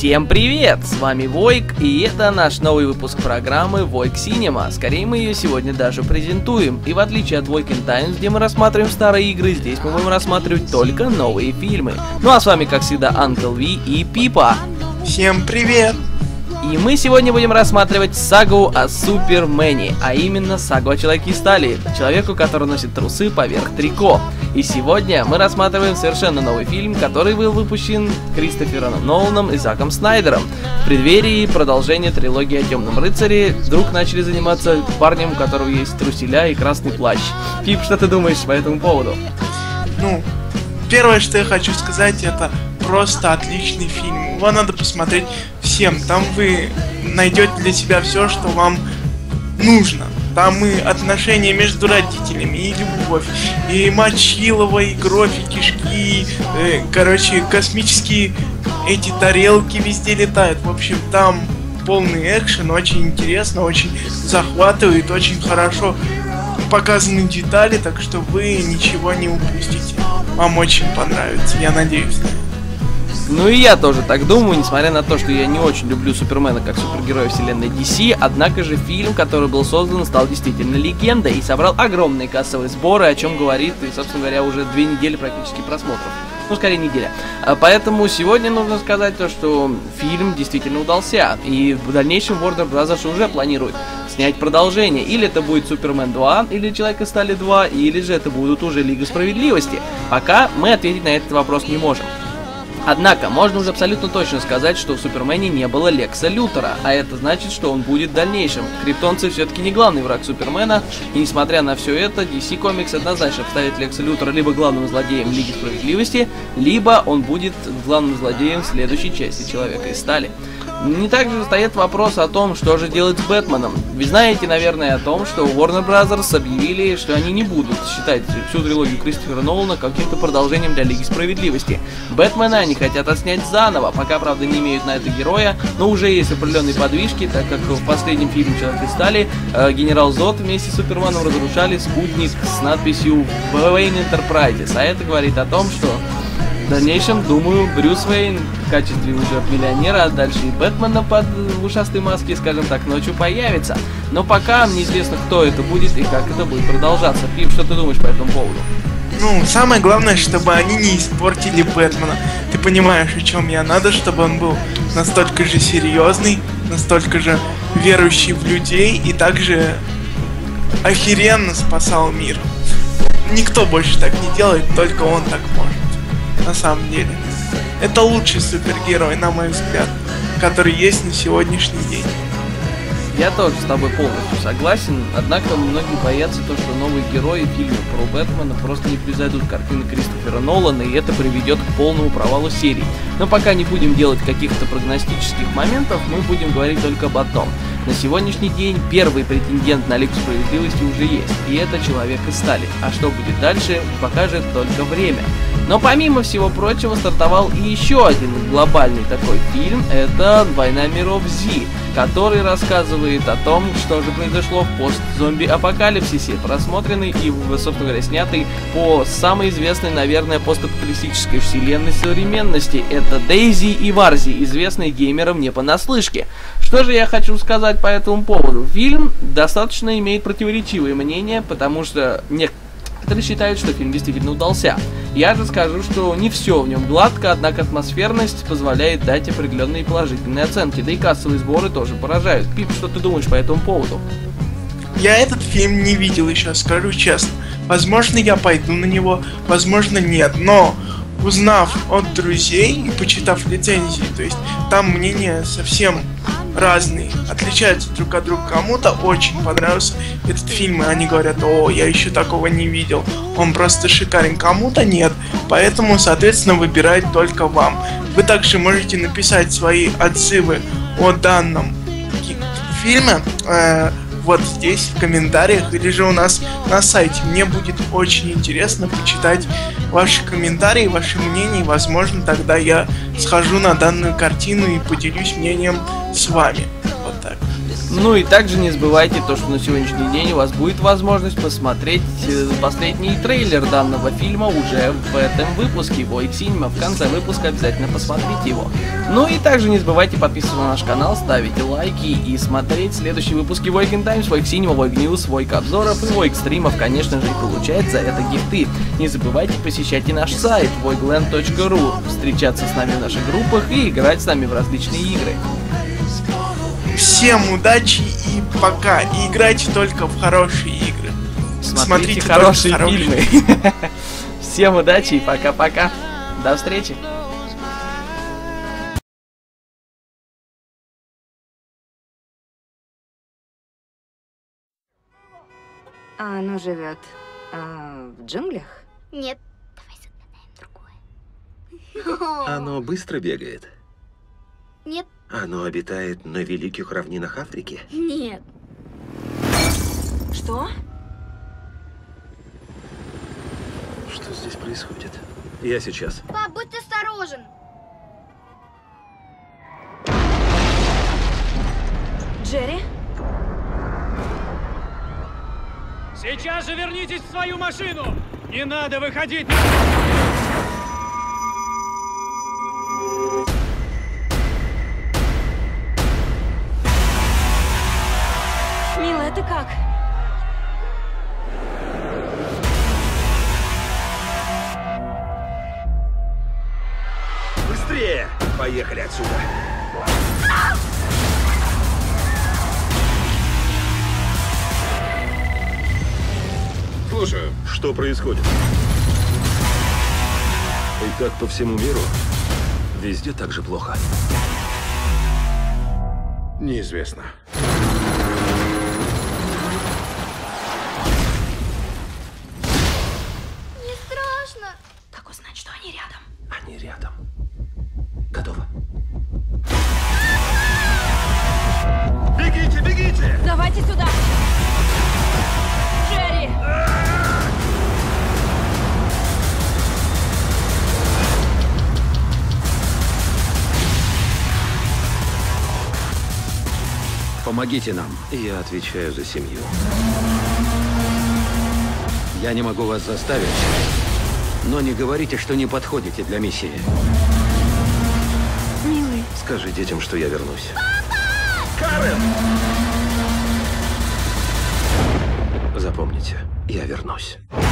Всем привет! С вами Войк, и это наш новый выпуск программы Войк Cinema. Скорее мы ее сегодня даже презентуем. И в отличие от Войк Times, где мы рассматриваем старые игры, здесь мы будем рассматривать только новые фильмы. Ну а с вами, как всегда, Uncle V и Пипа. Всем привет! И мы сегодня будем рассматривать сагу о Супермене, а именно сагу о Человеке из Стали, человеку, который носит трусы поверх трико. И сегодня мы рассматриваем совершенно новый фильм, который был выпущен Кристофером Ноланом и Заком Снайдером. В преддверии продолжения трилогии о Темном рыцаре вдруг начали заниматься парнем, у которого есть труселя и красный плащ. Пип, что ты думаешь по этому поводу? Ну, первое, что я хочу сказать, это просто отличный фильм. Его надо посмотреть всем. Там вы найдете для себя все, что вам нужно. Там и отношения между родителями, и любовь, и мочилово, и кровь, и кишки, короче, космические эти тарелки везде летают. В общем, там полный экшен, очень интересно, очень захватывает, очень хорошо показаны детали, так что вы ничего не упустите. Вам очень понравится, я надеюсь. Ну и я тоже так думаю, несмотря на то, что я не очень люблю Супермена как супергероя вселенной DC, однако же фильм, который был создан, стал действительно легендой и собрал огромные кассовые сборы, о чем говорит, и, собственно говоря, уже 2 недели практически просмотров. Ну, скорее, неделя. Поэтому сегодня нужно сказать то, что фильм действительно удался, и в дальнейшем Warner Bros. Уже планирует снять продолжение. Или это будет Супермен 2, или Человек из Стали 2, или же это будут уже Лига Справедливости. Пока мы ответить на этот вопрос не можем. Однако, можно уже абсолютно точно сказать, что в Супермене не было Лекса Лютера, а это значит, что он будет в дальнейшем. Криптонцы все-таки не главный враг Супермена, и несмотря на все это, DC Comics однозначно вставит Лекса Лютера либо главным злодеем Лиги Справедливости, либо он будет главным злодеем в следующей части Человека из Стали. Не также стоит вопрос о том, что же делать с Бэтменом. Вы знаете, наверное, о том, что Warner Bros. Объявили, что они не будут считать всю трилогию Кристофера Нолана каким-то продолжением для Лиги Справедливости. Бэтмена они хотят отснять заново, пока, правда, не имеют на это героя, но уже есть определенные подвижки, так как в последнем фильме «Человек из Стали» генерал Зод вместе с Суперменом разрушали спутник с надписью Wayne Enterprises, а это говорит о том, что в дальнейшем, думаю, Брюс Уэйн в качестве уже миллионера, а дальше и Бэтмена под ушастой маской, скажем так, ночью появится. Но пока неизвестно, кто это будет и как это будет продолжаться. Пип, что ты думаешь по этому поводу? Ну, самое главное, чтобы они не испортили Бэтмена. Ты понимаешь, о чем я? Надо, чтобы он был настолько же серьезный, настолько же верующий в людей и также охеренно спасал мир. Никто больше так не делает, только он так может. На самом деле. Это лучший супергерой, на мой взгляд, который есть на сегодняшний день. Я тоже с тобой полностью согласен, однако многие боятся то, что новые герои фильма про Бэтмена просто не превзойдут картины Кристофера Нолана, и это приведет к полному провалу серии. Но пока не будем делать каких-то прогностических моментов, мы будем говорить только об одном. На сегодняшний день первый претендент на Лигу Справедливости уже есть, и это Человек из Стали. А что будет дальше, покажет только время. Но помимо всего прочего стартовал и еще один глобальный такой фильм, это «Война миров Z», который рассказывает о том, что же произошло в пост-зомби-апокалипсисе, просмотренный и, собственно говоря, снятый по самой известной, наверное, постапокалиптической вселенной современности. Это Дейзи и Варзи, известные геймерам не понаслышке. Что же я хочу сказать по этому поводу? Фильм достаточно имеет противоречивые мнения, потому что некоторые считают, что фильм действительно удался. Я же скажу, что не все в нем гладко, однако атмосферность позволяет дать определенные положительные оценки, да и кассовые сборы тоже поражают. Пип, что ты думаешь по этому поводу? Я этот фильм не видел еще, скажу честно. Возможно, я пойду на него, возможно, нет, но узнав от друзей и почитав рецензии, то есть там мнения совсем разные, отличаются друг от друга. Кому-то очень понравился этот фильм, и они говорят: о, я еще такого не видел, он просто шикарен. Кому-то нет, поэтому, соответственно, выбирать только вам. Вы также можете написать свои отзывы о данном фильме вот здесь в комментариях, или же у нас на сайте. Мне будет очень интересно почитать ваши комментарии, ваши мнения, и, возможно, тогда я схожу на данную картину и поделюсь мнением с вами. Вот так. Ну и также не забывайте то, что на сегодняшний день у вас будет возможность посмотреть последний трейлер данного фильма уже в этом выпуске Voig Cinema. В конце выпуска обязательно посмотрите его. Ну и также не забывайте подписываться на наш канал, ставить лайки и смотреть следующие выпуски Voig Times, Voig Cinema, Voig News, Voig обзоров и Voig стримов, конечно же, и получать за это гифты. Не забывайте посещать и наш сайт voigland.ru, встречаться с нами в наших группах и играть с нами в различные игры. Всем удачи и пока. И играйте только в хорошие игры. Смотрите хорошие фильмы. Всем удачи и пока-пока. До встречи. А оно живет в джунглях? Нет. Давай загадаем другое. Оно быстро бегает. Нет. Оно обитает на великих равнинах Африки. Нет. Что? Что здесь происходит? Я сейчас. Пап, будь осторожен. Джерри? Сейчас же вернитесь в свою машину! Не надо выходить! Милая, ты как? Быстрее! Поехали отсюда. Слушаю, что происходит? И так по всему миру? Везде так же плохо? Неизвестно. Не страшно. Так узнать, что они рядом. Они рядом. Готово. Бегите, бегите! Давайте сюда! Джерри! Помогите нам. Я отвечаю за семью. Я не могу вас заставить, но не говорите, что не подходите для миссии. Милый. Скажи детям, что я вернусь. Карен! Запомните, я вернусь.